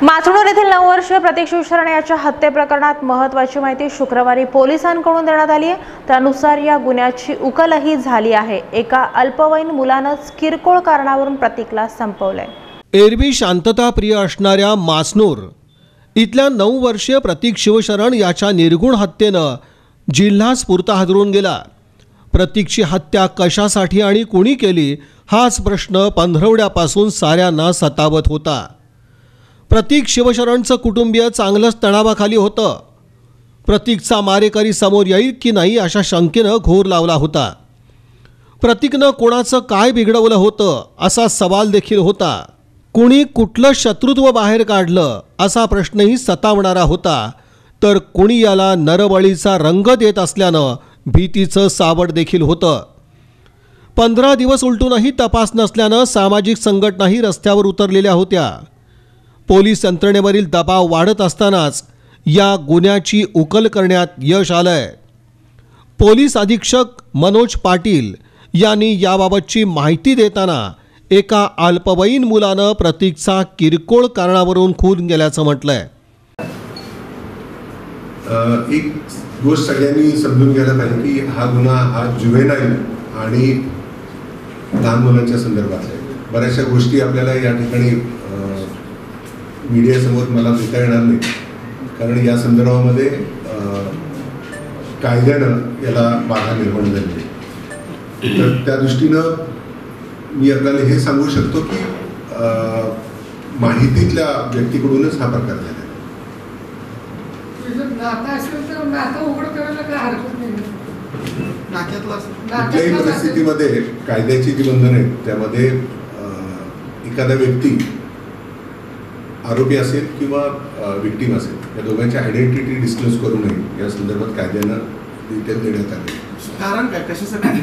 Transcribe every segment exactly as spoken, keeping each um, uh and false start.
माचणूर येथील नऊ वर्षीय प्रतीक शिवशरण याच्या हत्ये प्रकरणात महत्त्वाची माहिती शुक्रवारी पोलिसांकडून देण्यात आली आहे। त्यानुसार या गुन्ह्याची उकलही झाली आहे। एका अल्पवयीन मुलानंच किरकोळ कारणावरून प्रतीकला संपवलंय। एरवी शांतता प्रिय असणाऱ्या माचणूर इथल्या नऊ वर्षीय प्रतीक शिवशरण याच्या निर्गुण हत्येनं जिल्हा स्फूर्त हादरून गेला। प्रतीकची हत्या कशासाठी आणि कोणी केली हाच प्रश्न पंधरवड्यापासून साऱ्यांना सतावत होता। प्रतीक शिवशरणचं कुटुंबीय चांगलंच तणावाखाली होतं। प्रतीकचा मारेकरी समोर येईल की नाही अशा शंकेनं घोर लावला होता। प्रतीकनं कोणाचं काय बिघडवलं होतं असा सवाल देखील होता। कुणी कुठलं शत्रुत्व बाहेर काढलं असा प्रश्नही सतावणारा होता। तर कुणी याला नरबळीचा रंग देत असल्यानं भीतीचं सावट देखील होतं। पंधरा दिवस उलटूनही तपास नसल्यानं सामाजिक संघटनाही रस्त्यावर उतरलेल्या होत्या। पोलीस यंत्रणेवरील दबाव वाढत असतानाच या गुन्ह्याची उकल करण्यात यश आलंय। पोलीस अधीक्षक मनोज पाटील यांनी याबाबतची माहिती देताना एका अल्पवयीन मुलानं प्रतीकचा किरकोळ कारणावरून खून केल्याचं म्हटलंय। एक गोष्ट सगळ्यांनी समजून घ्यायला पाहिजे की हा गुन्हा हा जुवेनाईल आणि लहान मुलांच्या संदर्भात आहे। बऱ्याचशा गोष्टी आपल्याला या ठिकाणी मीडियासमोर मला देता येणार नाही, कारण या संदर्भामध्ये कायद्यानं याला बाधा निर्माण झाली आहे। तर त्या दृष्टीनं मी आपल्याला हे सांगू शकतो की माहितीतल्या व्यक्तीकडूनच हा प्रकार झाला। कुठल्याही परिस्थितीमध्ये कायद्याची जी बंधनं आहेत त्यामध्ये एखादा व्यक्ती आरोपी असेल किंवा विक्टीम असेल या दोघांची आयडेंटिटी डिस्क्लोज करू नये या संदर्भात कायद्यानं डिटेल देण्यात आले। कारण काय कशासाठी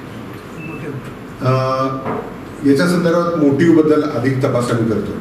याच्या संदर्भात मोटिव्हबद्दल अधिक तपास आम्ही करतो।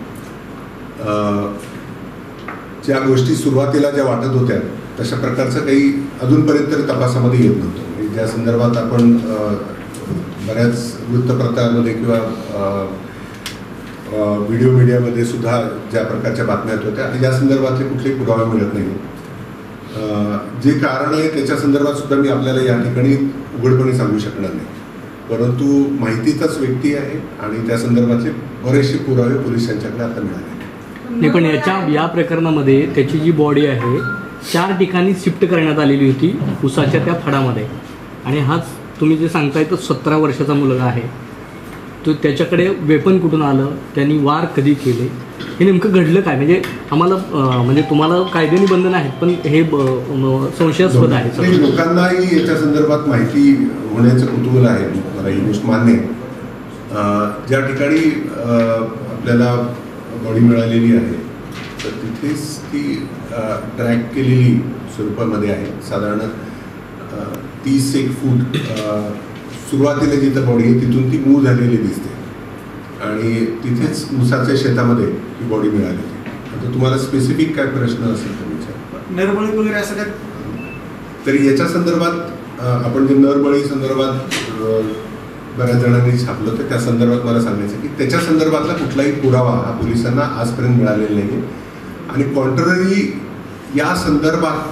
ज्या गोष्टी सुरुवातीला ज्या वाटत होत्या तशा प्रकारचं काही अजूनपर्यंत तपासामध्ये येत नव्हतं। ज्या संदर्भात आपण बऱ्याच वृत्तपत्रांमध्ये किंवा व्हिडिओ मीडियामध्ये सुद्धा ज्या प्रकारच्या बातम्या होत्या या संदर्भातले कुठलेही पुरावे मिळत नाही। जे कारण आहे त्याच्या संदर्भात सुद्धा मी आपल्याला या ठिकाणी उघडपणे सांगू शकणार नाही, परंतु माहितीचाच व्यक्ती आहे आणि त्या संदर्भातले बरेचसे पुरावे पोलिसांच्याकडे आता मिळाले नाही। पण याच्या या प्रकरणामध्ये त्याची जी बॉडी आहे चार ठिकाणी शिफ्ट करण्यात आलेली होती उसाच्या त्या फडामध्ये, आणि हाच तुम्ही जे सांगताय तो सतरा वर्षाचा मुलगा आहे। तो त्याच्याकडे वेपन कुठून आलं, त्यांनी वार कधी केले, हे नेमकं घडलं काय? म्हणजे आम्हाला म्हणजे तुम्हाला कायद्याने बंधन आहेत पण हे संशयास्पद आहे। लोकांनाही याच्या संदर्भात माहिती होण्याचं कुतूहल आहे, मला ही गोष्ट मान्य आहे। ज्या ठिकाणी आपल्याला बॉडी मिळालेली आहे तर तिथेच ती ट्रॅक केलेली स्वरूपामध्ये आहे। साधारण तीस एक फूट सुरुवातीला जिथं बॉडी आहे तिथून ती मूव्ह झालेली दिसते आणि तिथेच ऊसाच्या शेतामध्ये ही बॉडी मिळाली होती। आता तुम्हाला स्पेसिफिक काय प्रश्न असेल तर विचार। नरबळी वगैरे असं काय? तरी याच्या संदर्भात आपण जे नरबळी संदर्भात बऱ्याच जणांनी छापलं तर त्या संदर्भात मला सांगायचं की त्याच्या संदर्भातला कुठलाही पुरावा हा पोलिसांना आजपर्यंत मिळालेला नाही आणि कॉन्ट्ररी या संदर्भात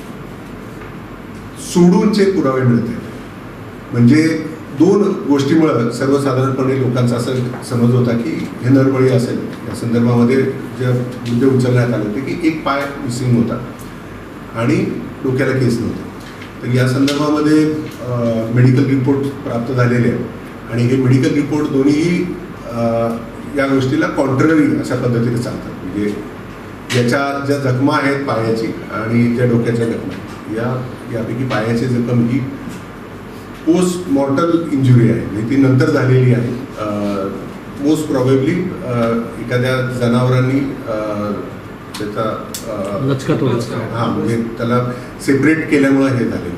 सोडूनचे पुरावे मिळते। म्हणजे दोन गोष्टीमुळे सर्वसाधारणपणे लोकांचा असं समज होता की हे नरबळी असेल। या संदर्भामध्ये जे मुद्दे उचलण्यात आले होते की एक पाय मिसिंग होता आणि डोक्याला केस नव्हते। तर या संदर्भामध्ये मेडिकल रिपोर्ट प्राप्त झालेले आहेत आणि हे मेडिकल रिपोर्ट दोन्हीही या गोष्टीला कॉन्ट्ररी अशा पद्धतीने चालतात। म्हणजे याच्या ज्या जखमा आहेत पायाची आणि त्या डोक्याच्या जखमा या यापैकी पायाची जखम ही पोस्ट मॉर्टल इंजुरी आहे, म्हणजे ती नंतर झालेली आहे। मोस्ट प्रॉबेबली एखाद्या जनावरांनी त्याचा लचका हां म्हणजे त्याला सेपरेट केल्यामुळे हे झालेलं